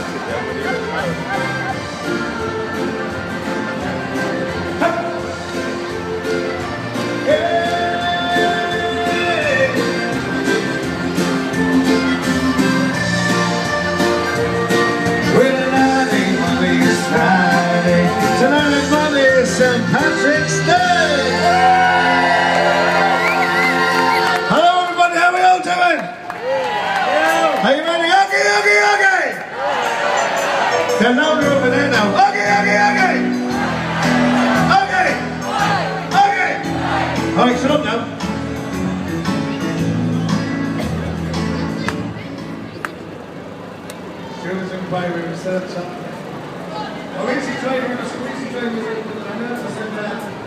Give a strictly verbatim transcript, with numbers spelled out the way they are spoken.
Saint Patrick's Day! Hello everybody, how are we all doing? Yeah. Are you ready? Okay, okay, okay! They're louder over there now. Okay, okay, okay! Okay! Okay! Alright, shut up now. Students inquiry, research. Oh, easy driver, squeezy driver, I know, I said that.